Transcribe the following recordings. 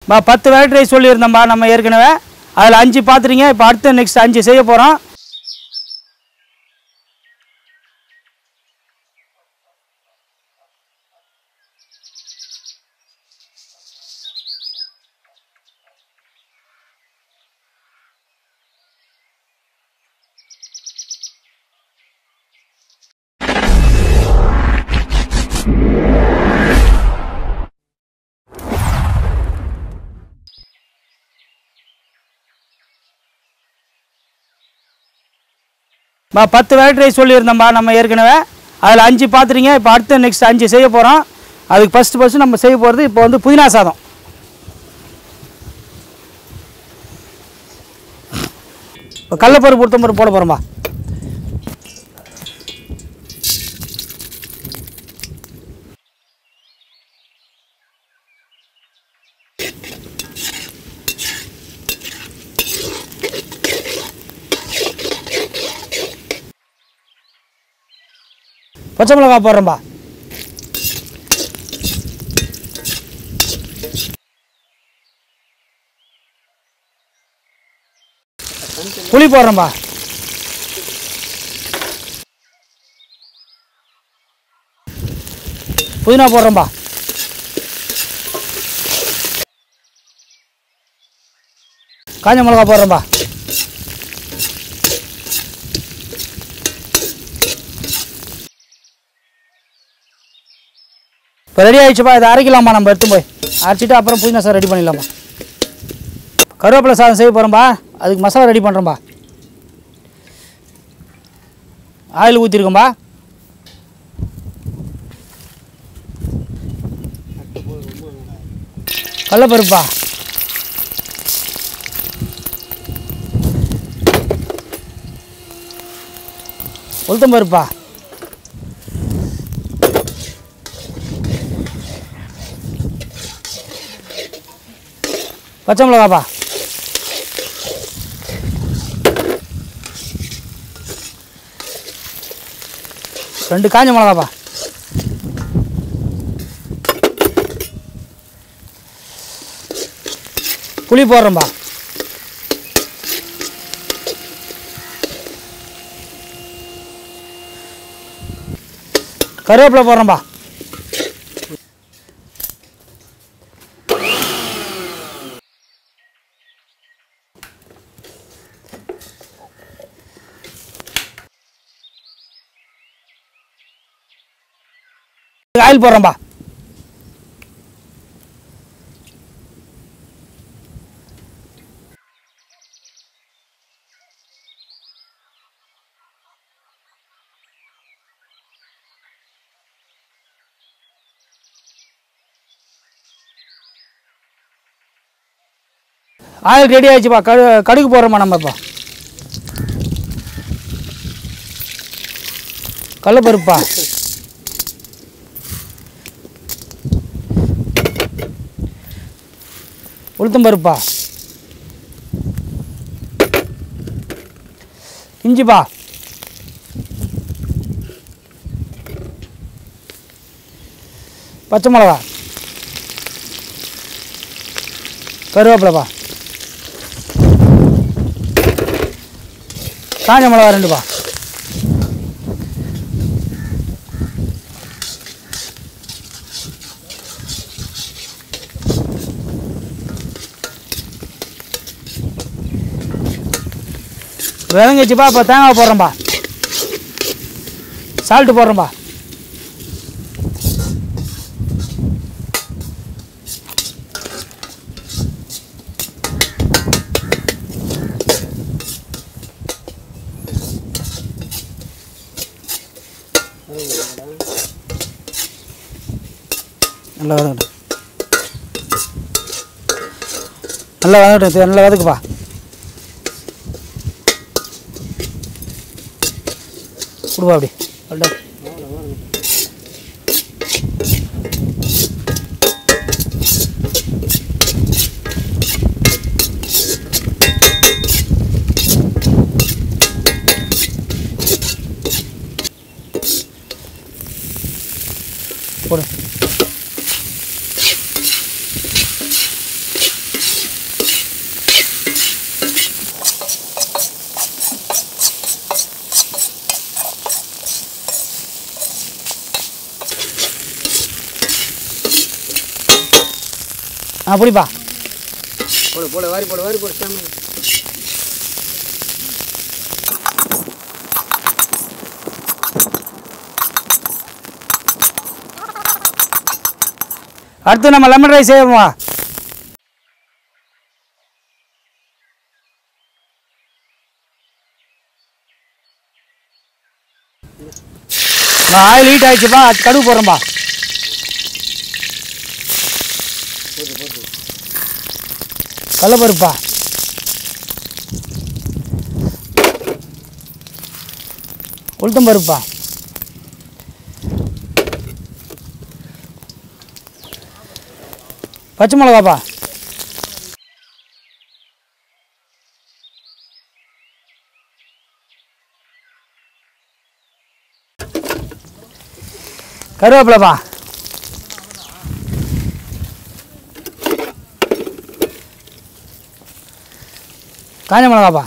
10 variety rice சொல்லியிருந்தோம்பா நம்ம ஏற்கனவே. அதில் 5 பார்த்துறீங்க. இப்போ அடுத்து நெக்ஸ்ட் 5 செய்ய போகிறோம். பா 10 வெரைட்டி ரைஸ் சொல்லியிருந்தோம்பா நம்ம ஏற்கனவே. அதில் 5 பார்த்துறீங்க. இப்போ அடுத்து நெக்ஸ்ட் 5 செய்ய போகிறோம். அதுக்கு ஃபஸ்ட்டு நம்ம செய்ய போகிறது இப்போ வந்து புதினா சாதம். இப்போ கடலைப்பருப்பு உளுத்தம்பருப்பு போட போகிறோம்பா. பச்சை மிளகா போடுறோம்பா. புளி போடுறோம்பா. புதினா போடுறோம்பா. காஞ்ச மிளகா போடுறோம்பா. இப்போ ரெடி ஆகிடுச்சுப்பா. இதை அரைக்கலாமா? நம்ம எடுத்து போய் அரைச்சிட்டு அப்புறம் புதினா சாதம் ரெடி பண்ணிடலாமா. கருவேப்பிலை சாதம் செய்ய போகிறோம்பா. அதுக்கு மசாலா ரெடி பண்ணுறோம்பா. ஆயில் ஊற்றிருக்கோம்பா. கடலைப்பருப்பா. உளுத்தம்பருப்பா. பச்சை மிளகாப்பா. ரெண்டு காஞ்ச மிளகாப்பா. புளி போடுறோம்பா. கருவேப்பிலை போடுறோம்பா. ஆயில் போடுறோம்பா. ஆயில் ரெடி ஆயிடுச்சுப்பா. கடுகு போடுறோமா நம்ம. இப்போ கடலைப்பருப்பா. உளுத்தம்பருப்பா. இஞ்சிப்பா. பச்சை மிளகா. கருவேப்பிலைப்பா. காஞ்ச மிளகா 2பா. விளங்கிச்சுப்பா. இப்போ தேங்காய் போடுறோம்பா. சால்ட்டு போடுறோம்பா. நல்லா வதங்கட்டும். நல்லா வதங்கட்டும். நல்லா வதக்குப்பா. கொடுப்பா அப்படி. போடு. புளிப்பா. போடு போடு வாரி போடு வாரி போடு சாமி. அடுத்து நம்ம லெமன் ரைஸ் செய்வோமா? ஆயில் ஹீட் ஆயிடுச்சுப்பா, கடுகு போடுறேன்பா. கடலைப்பருப்பா, உளுத்தம் பருப்பா, பச்சை மிளகாப்பா, கருவேப்பிலைப்பா, காஞ்ச மிளகாப்பா,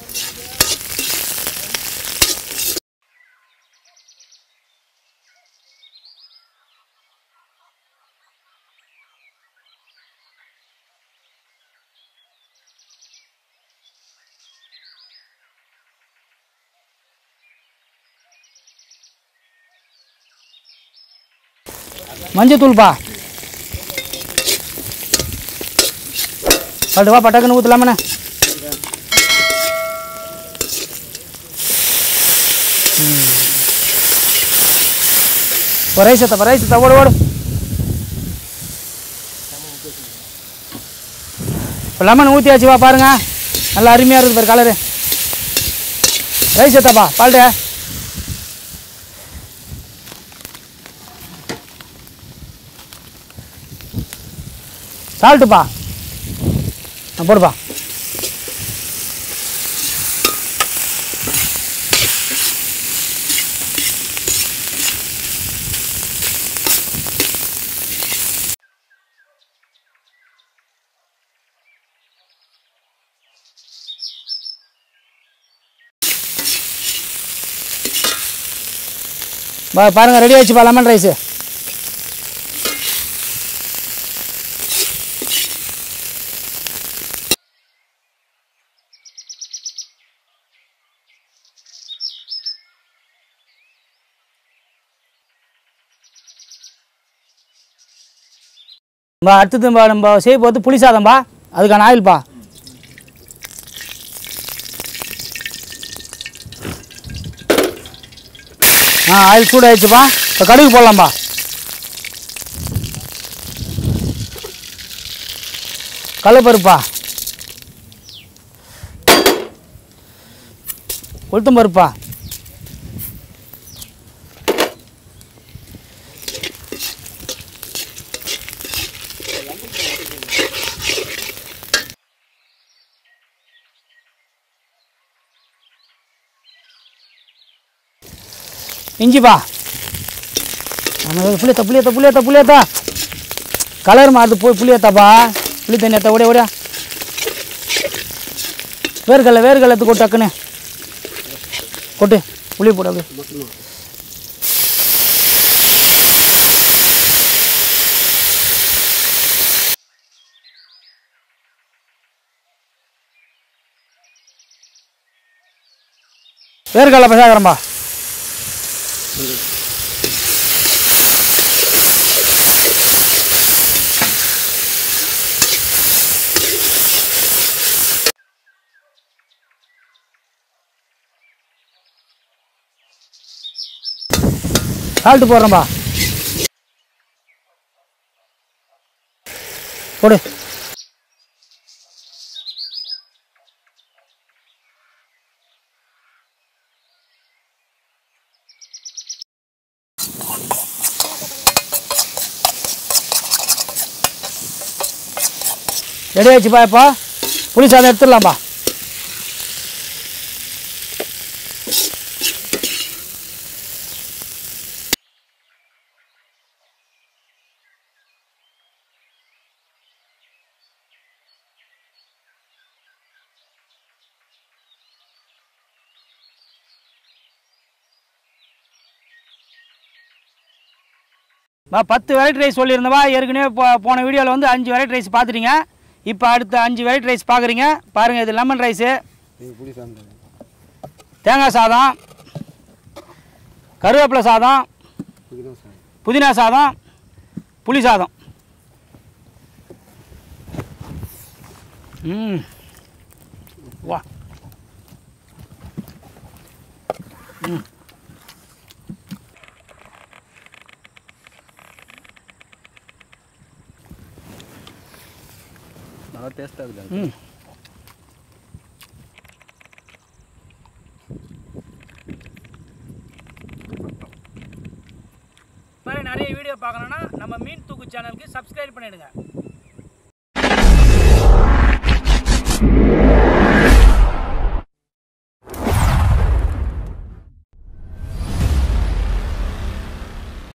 மஞ்சத்தூள்ப்பா. பட்டுவா பட்டக்குன்னு ஊற்றலாமண்ணே. ரைஸ் எத்த ஓடு ஓடு. இப்போ லெமன் ஊற்றியாச்சு வா பாருங்க, நல்லா அருமையாக இருக்குது பாரு கலரு. ரைஸ் எத்தப்பா பால்ட்டு. சால்ட்டுப்பா போடுப்பா. பாருங்க ரெடி ஆயிடுச்சுப்பா லெமன் ரைஸு. அடுத்தது நம்ம செய்ய போகிறது புளி சாதம்பா. அதுக்கான ஆயில்ப்பா. ஆயில் சூடாயிடுச்சுப்பா. இப்போ கடுகு போடலாம்பா. கடலைப்பருப்பா, உளுத்தம் பருப்பா, இஞ்சிப்பா. புளியத்தா கலர் மாறுது. புளியத்தாப்பா, புளி தண்ணி ஏற்ற ஓடியா ஓடியா. வேர்க்கடலை கொட்டு, டக்குன்னு கொட்டு. புளி போடு அப்படியே. வேர்க்கடலை பசாகரம்பா. சால்ட்டு போடுறேன்பா. போடு. ரெடி ஆயிடுச்சுப்பா. இப்போ புளி சாதம் எடுத்துடலாம்பா. 10 வெரைட்டி ரைஸ் சொல்லியிருந்தவா ஏற்கனவே போன வீடியோவில் வந்து 5 வெரைட்டி ரைஸ் பார்த்துட்டீங்க. இப்போ அடுத்த 5 வெரைட்டி ரைஸ் பார்க்குறீங்க. பாருங்கள், இது லெமன் ரைஸு, தேங்காய் சாதம், கருவேப்பிலை சாதம், புதினா சாதம், புளி சாதம். வா நல்லா டேஸ்ட்டாக இருக்குது. மாதிரி நிறைய வீடியோ பார்க்கணுன்னா நம்ம மீன் தூக்கு சேனலுக்கு சப்ஸ்கிரைப் பண்ணிடுங்க.